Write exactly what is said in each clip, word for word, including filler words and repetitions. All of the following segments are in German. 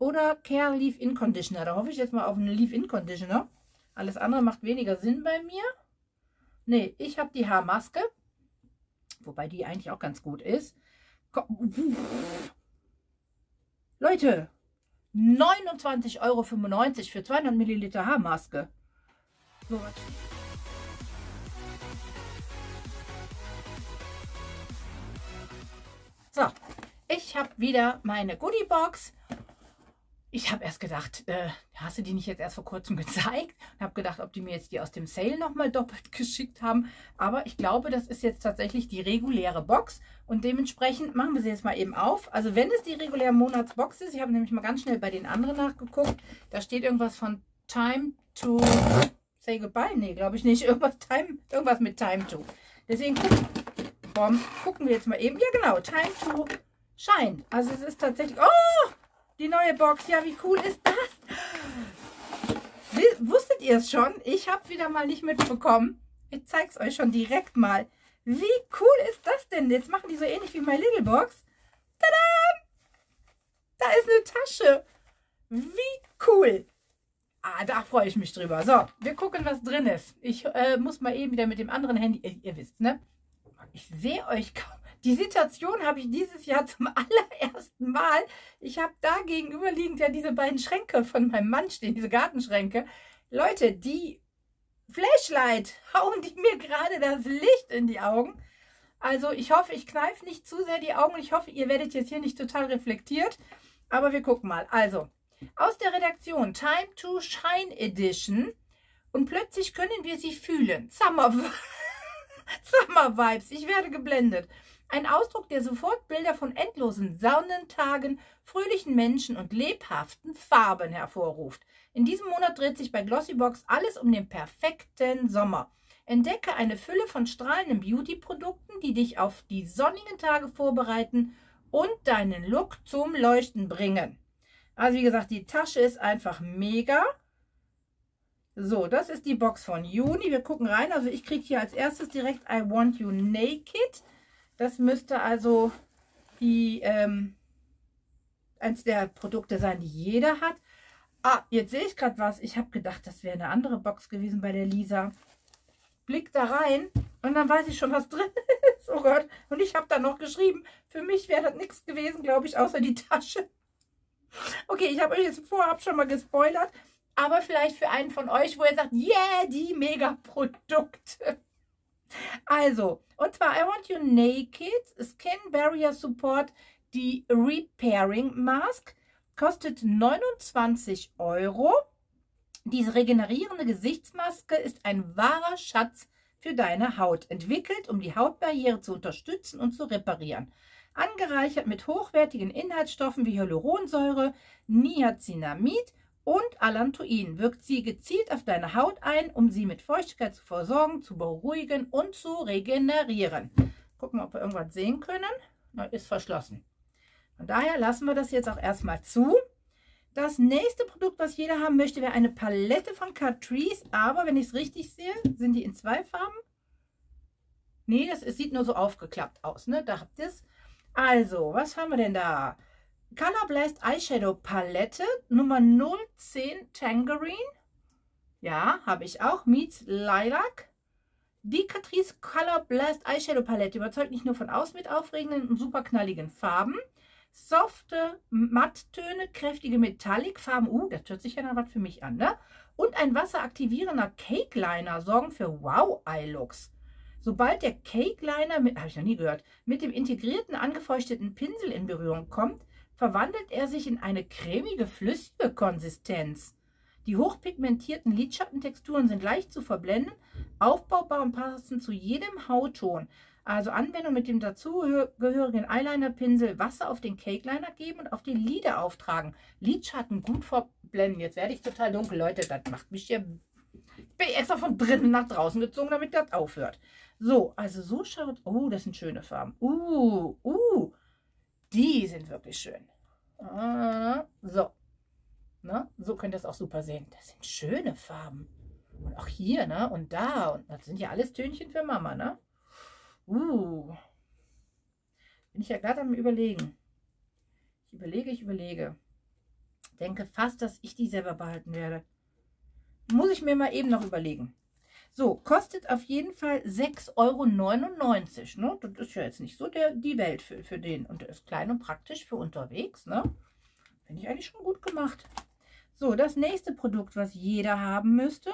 oder Care Leave-In Conditioner. Da hoffe ich jetzt mal auf einen Leave-In Conditioner. Alles andere macht weniger Sinn bei mir. Nee, ich habe die Haarmaske. Wobei die eigentlich auch ganz gut ist. Leute, neunundzwanzig Euro fünfundneunzig für zweihundert Milliliter Haarmaske. So was. So, ich habe wieder meine Goodie-Box. Ich habe erst gedacht, äh, hast du die nicht jetzt erst vor kurzem gezeigt? Ich habe gedacht, ob die mir jetzt die aus dem Sale nochmal doppelt geschickt haben. Aber ich glaube, das ist jetzt tatsächlich die reguläre Box. Und dementsprechend machen wir sie jetzt mal eben auf. Also wenn es die reguläre Monatsbox ist, ich habe nämlich mal ganz schnell bei den anderen nachgeguckt. Da steht irgendwas von Time to say goodbye. Nee, glaube ich nicht. Irgendwas, time, irgendwas mit Time to. Deswegen gucken, boom, gucken wir jetzt mal eben. Ja genau, Time to Shine. Also es ist tatsächlich... Oh! Die neue Box, ja, wie cool ist das? Wusstet ihr es schon? Ich habe wieder mal nicht mitbekommen. Ich zeige es euch schon direkt mal. Wie cool ist das denn? Jetzt machen die so ähnlich wie My Little Box. Tada! Da ist eine Tasche. Wie cool. Ah, da freue ich mich drüber. So, wir gucken, was drin ist. Ich äh, muss mal eben wieder mit dem anderen Handy... Ihr, ihr wisst, ne? Ich sehe euch kaum... Die Situation habe ich dieses Jahr zum allerersten Mal. Ich habe da gegenüberliegend ja diese beiden Schränke von meinem Mann stehen, diese Gartenschränke. Leute, die Flashlight hauen die mir gerade das Licht in die Augen. Also ich hoffe, ich kneife nicht zu sehr die Augen. Ich hoffe, ihr werdet jetzt hier nicht total reflektiert. Aber wir gucken mal. Also, aus der Redaktion Time to Shine Edition. Und plötzlich können wir sie fühlen. Summer, Summer Vibes. Ich werde geblendet. Ein Ausdruck, der sofort Bilder von endlosen Sonnentagen, fröhlichen Menschen und lebhaften Farben hervorruft. In diesem Monat dreht sich bei Glossybox alles um den perfekten Sommer. Entdecke eine Fülle von strahlenden Beauty-Produkten, die dich auf die sonnigen Tage vorbereiten und deinen Look zum Leuchten bringen. Also wie gesagt, die Tasche ist einfach mega. So, das ist die Box von Juni. Wir gucken rein. Also ich kriege hier als erstes direkt I Want You Naked. Das müsste also die, ähm, eins der Produkte sein, die jeder hat. Ah, jetzt sehe ich gerade was. Ich habe gedacht, das wäre eine andere Box gewesen bei der Lisa. Blick da rein und dann weiß ich schon, was drin ist. Oh Gott. Und ich habe da noch geschrieben, für mich wäre das nichts gewesen, glaube ich, außer die Tasche. Okay, ich habe euch jetzt vorab schon mal gespoilert. Aber vielleicht für einen von euch, wo ihr sagt, yeah, die Mega-Produkte. Also, und zwar I Want You Naked Skin Barrier Support, die Repairing Mask, kostet neunundzwanzig Euro. Diese regenerierende Gesichtsmaske ist ein wahrer Schatz für deine Haut, entwickelt, um die Hautbarriere zu unterstützen und zu reparieren. Angereichert mit hochwertigen Inhaltsstoffen wie Hyaluronsäure, Niacinamid und Allantoin wirkt sie gezielt auf deine Haut ein, um sie mit Feuchtigkeit zu versorgen, zu beruhigen und zu regenerieren. Gucken wir, ob wir irgendwas sehen können. Na, ist verschlossen. Von daher lassen wir das jetzt auch erstmal zu. Das nächste Produkt, was jeder haben möchte, wäre eine Palette von Catrice. Aber wenn ich es richtig sehe, sind die in zwei Farben. Nee, das es sieht nur so aufgeklappt aus. Ne? Da habt ihr es. Also, was haben wir denn da? Color Blast Eyeshadow Palette Nummer null zehn Tangerine. Ja, habe ich auch. Meets Lilac. Die Catrice Color Blast Eyeshadow Palette überzeugt nicht nur von außen mit aufregenden und super knalligen Farben. Softe Matttöne, kräftige Metallic-Farben. Uh, das hört sich ja noch was für mich an, ne? Und ein wasseraktivierender Cake Liner sorgen für Wow-Eye-Looks. Sobald der Cake Liner, mit, habe ich noch nie gehört, mit dem integrierten, angefeuchteten Pinsel in Berührung kommt, verwandelt er sich in eine cremige, flüssige Konsistenz. Die hochpigmentierten Lidschattentexturen sind leicht zu verblenden, aufbaubar und passen zu jedem Hautton. Also Anwendung mit dem dazugehörigen Eyeliner-Pinsel, Wasser auf den Cake Liner geben und auf die Lider auftragen. Lidschatten gut verblenden. Jetzt werde ich total dunkel, Leute. Das macht mich hier... Ich bin extra von drinnen nach draußen gezogen, damit das aufhört. So, also so schaut... Oh, das sind schöne Farben. Uh, uh. Die sind wirklich schön. Ah, so. Ne? So könnt ihr es auch super sehen. Das sind schöne Farben. Und auch hier, ne? Und da. Und das sind ja alles Tönchen für Mama, ne? Uh. Bin ich ja gerade am Überlegen. Ich überlege, ich überlege. Denke fast, dass ich die selber behalten werde. Muss ich mir mal eben noch überlegen. So, kostet auf jeden Fall sechs Euro neunundneunzig. Ne? Das ist ja jetzt nicht so der, die Welt für, für den. Und der ist klein und praktisch für unterwegs. Ne? Finde ich eigentlich schon gut gemacht. So, das nächste Produkt, was jeder haben müsste,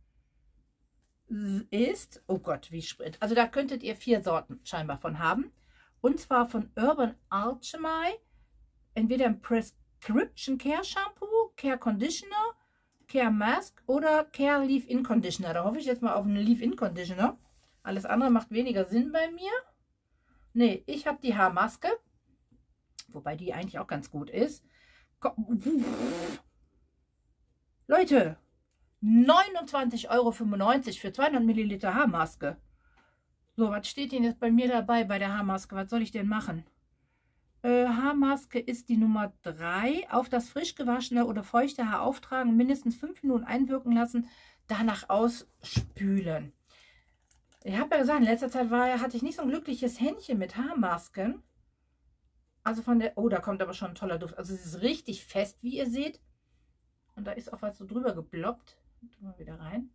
ist, oh Gott, wie Sprit. Also da könntet ihr vier Sorten scheinbar von haben. Und zwar von Urban Alchemy. Entweder ein Prescription Care Shampoo, Care Conditioner, Care Mask oder Care Leave-In Conditioner. Da hoffe ich jetzt mal auf einen Leave-In Conditioner. Alles andere macht weniger Sinn bei mir. Nee, ich habe die Haarmaske. Wobei die eigentlich auch ganz gut ist. Leute, neunundzwanzig Euro fünfundneunzig für zweihundert Milliliter Haarmaske. So, was steht denn jetzt bei mir dabei bei der Haarmaske? Was soll ich denn machen? Äh, Haarmaske ist die Nummer drei. Auf das frisch gewaschene oder feuchte Haar auftragen, mindestens fünf Minuten einwirken lassen, danach ausspülen. Ich habe ja gesagt, in letzter Zeit war, hatte ich nicht so ein glückliches Händchen mit Haarmasken. Also von der, oh, da kommt aber schon ein toller Duft. Also es ist richtig fest, wie ihr seht. Und da ist auch was so drüber gebloppt. Tun wir wieder rein.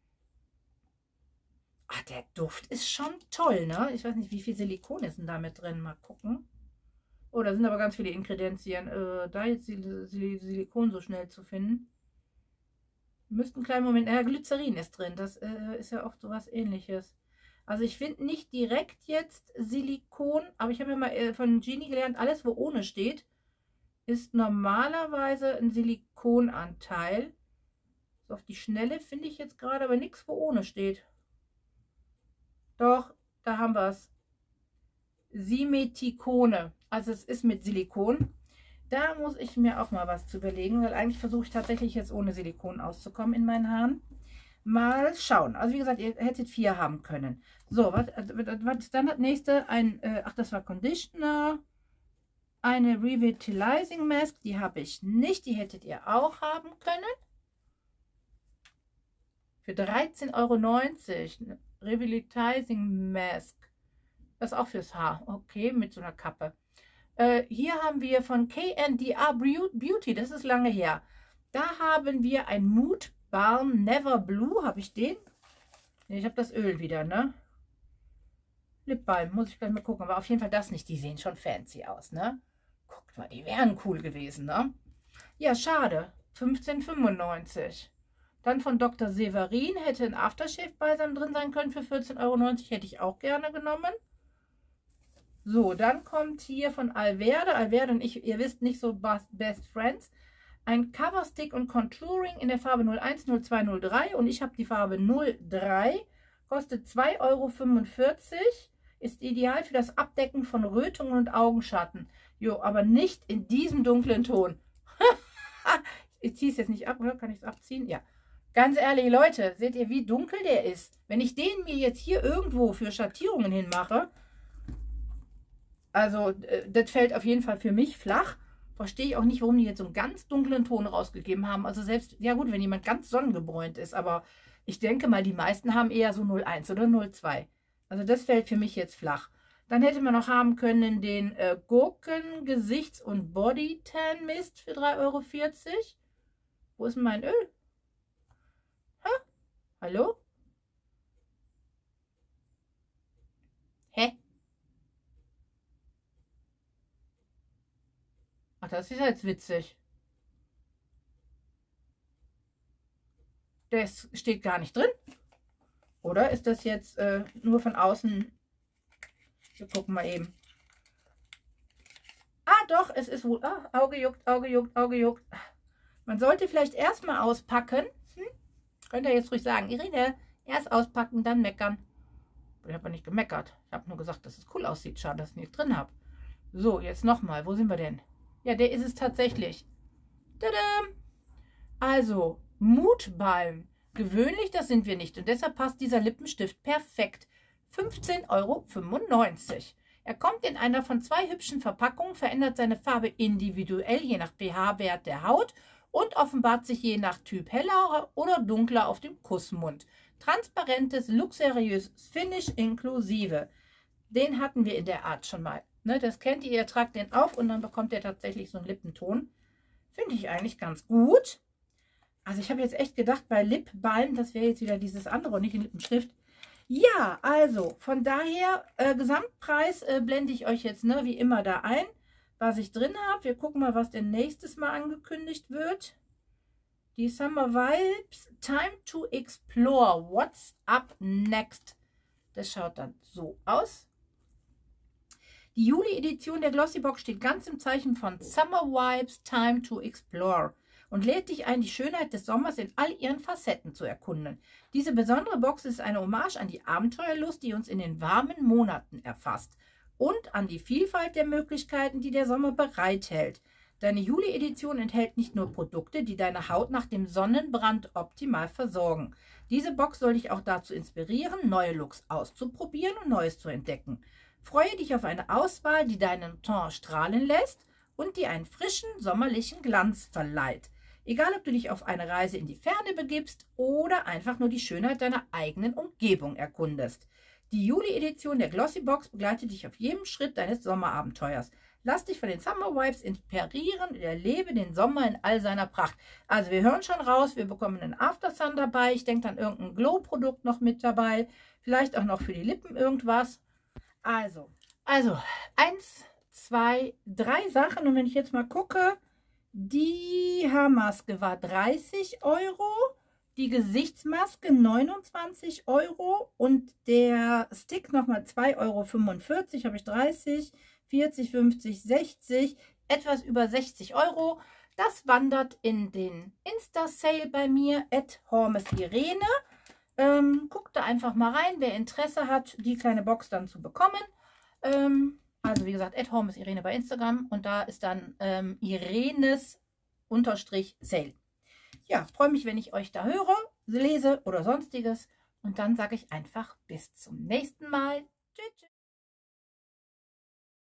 Ach, der Duft ist schon toll, ne? Ich weiß nicht, wie viel Silikon ist denn da mit drin. Mal gucken. Oh, da sind aber ganz viele Ingredienzien. Äh, da jetzt Sil Sil Silikon so schnell zu finden. Müsste einen kleinen Moment. Ja, Glycerin ist drin. Das äh, ist ja auch so was Ähnliches. Also ich finde nicht direkt jetzt Silikon. Aber ich habe ja mal äh, von Genie gelernt, alles wo ohne steht, ist normalerweise ein Silikonanteil. So auf die Schnelle finde ich jetzt gerade aber nichts, wo ohne steht. Doch, da haben wir es. Simeticone. Also es ist mit Silikon. Da muss ich mir auch mal was zu überlegen, weil eigentlich versuche ich tatsächlich jetzt ohne Silikon auszukommen in meinen Haaren. Mal schauen. Also wie gesagt, ihr hättet vier haben können. So, was, was ist dann das nächste? Ein, äh, ach, das war Conditioner. Eine Revitalizing Mask, die habe ich nicht. Die hättet ihr auch haben können. Für dreizehn Euro neunzig. Revitalizing Mask. Das ist auch fürs Haar. Okay, mit so einer Kappe. Äh, hier haben wir von K and D R Beauty. Das ist lange her. Da haben wir ein Mood Balm Never Blue. Habe ich den? Nee, ich habe das Öl wieder, ne? Lip Balm. Muss ich gleich mal gucken. Aber auf jeden Fall das nicht. Die sehen schon fancy aus, ne? Guckt mal, die wären cool gewesen, ne? Ja, schade. fünfzehn fünfundneunzig. Dann von Doktor Severin hätte ein Aftershave-Balsam drin sein können für vierzehn Euro neunzig. Hätte ich auch gerne genommen. So, dann kommt hier von Alverde. Alverde und ich, ihr wisst, nicht so Best Friends. Ein Coverstick und Contouring in der Farbe null eins, null zwei, null drei. Und ich habe die Farbe null drei. Kostet zwei Euro fünfundvierzig. Ist ideal für das Abdecken von Rötungen und Augenschatten. Jo, aber nicht in diesem dunklen Ton. Ich ziehe es jetzt nicht ab, oder? Kann ich es abziehen? Ja. Ganz ehrlich, Leute, seht ihr, wie dunkel der ist? Wenn ich den mir jetzt hier irgendwo für Schattierungen hinmache, also das fällt auf jeden Fall für mich flach. Verstehe ich auch nicht, warum die jetzt so einen ganz dunklen Ton rausgegeben haben. Also selbst, ja gut, wenn jemand ganz sonnengebräunt ist, aber ich denke mal, die meisten haben eher so null eins oder null zwei. Also das fällt für mich jetzt flach. Dann hätte man noch haben können den äh, Gurken Gesichts- und Body Tan Mist für drei Euro vierzig. Wo ist denn mein Öl? Hä? Hallo? Hä? Ach, das ist jetzt witzig. Das steht gar nicht drin. Oder ist das jetzt äh, nur von außen? Wir gucken mal eben. Ah, doch, es ist wohl. Ah, Auge juckt, Auge juckt, Auge juckt. Man sollte vielleicht erstmal auspacken. Hm? Könnt ihr jetzt ruhig sagen, Irene, erst auspacken, dann meckern. Ich habe nicht gemeckert. Ich habe nur gesagt, dass es cool aussieht. Schade, dass ich nichts drin habe. So, jetzt nochmal. Wo sind wir denn? Ja, der ist es tatsächlich. Tada! Also, Mutbalm. Gewöhnlich, das sind wir nicht. Und deshalb passt dieser Lippenstift perfekt. fünfzehn Euro fünfundneunzig. Er kommt in einer von zwei hübschen Verpackungen, verändert seine Farbe individuell, je nach pH-Wert der Haut und offenbart sich je nach Typ heller oder dunkler auf dem Kussmund. Transparentes, luxuriöses Finish inklusive. Den hatten wir in der Art schon mal. Ne, das kennt ihr, ihr tragt den auf und dann bekommt ihr tatsächlich so einen Lippenton. Finde ich eigentlich ganz gut. Also ich habe jetzt echt gedacht, bei Lip Balm, das wäre jetzt wieder dieses andere und nicht in Lippenstift. Ja, also von daher, äh, Gesamtpreis äh, blende ich euch jetzt ne, wie immer da ein, was ich drin habe. Wir gucken mal, was denn nächstes Mal angekündigt wird. Die Summer Vibes, Time to Explore, What's Up Next. Das schaut dann so aus. Die Juli-Edition der Glossybox steht ganz im Zeichen von Summer Vibes, Time to Explore und lädt dich ein, die Schönheit des Sommers in all ihren Facetten zu erkunden. Diese besondere Box ist eine Hommage an die Abenteuerlust, die uns in den warmen Monaten erfasst und an die Vielfalt der Möglichkeiten, die der Sommer bereithält. Deine Juli-Edition enthält nicht nur Produkte, die deine Haut nach dem Sonnenbrand optimal versorgen. Diese Box soll dich auch dazu inspirieren, neue Looks auszuprobieren und Neues zu entdecken. Freue dich auf eine Auswahl, die deinen Ton strahlen lässt und die einen frischen, sommerlichen Glanz verleiht. Egal, ob du dich auf eine Reise in die Ferne begibst oder einfach nur die Schönheit deiner eigenen Umgebung erkundest. Die Juli-Edition der Glossybox begleitet dich auf jedem Schritt deines Sommerabenteuers. Lass dich von den Summer Vibes inspirieren und erlebe den Sommer in all seiner Pracht. Also wir hören schon raus, wir bekommen einen After Sun dabei. Ich denke dann irgendein Glow-Produkt noch mit dabei. Vielleicht auch noch für die Lippen irgendwas. Also, also eins, zwei, drei Sachen. Und wenn ich jetzt mal gucke, die Haarmaske war dreißig Euro, die Gesichtsmaske neunundzwanzig Euro und der Stick nochmal zwei Euro fünfundvierzig, habe ich dreißig, vierzig, fünfzig, sechzig, etwas über sechzig Euro. Das wandert in den Insta-Sale bei mir, at Hormes Irene. Ähm, guckt da einfach mal rein, wer Interesse hat, die kleine Box dann zu bekommen. Ähm, also wie gesagt, at Hormes Irene bei Instagram und da ist dann ähm, Irenes unterstrich Sale. Ja, freue mich, wenn ich euch da höre, lese oder sonstiges. Und dann sage ich einfach bis zum nächsten Mal. Tschüss.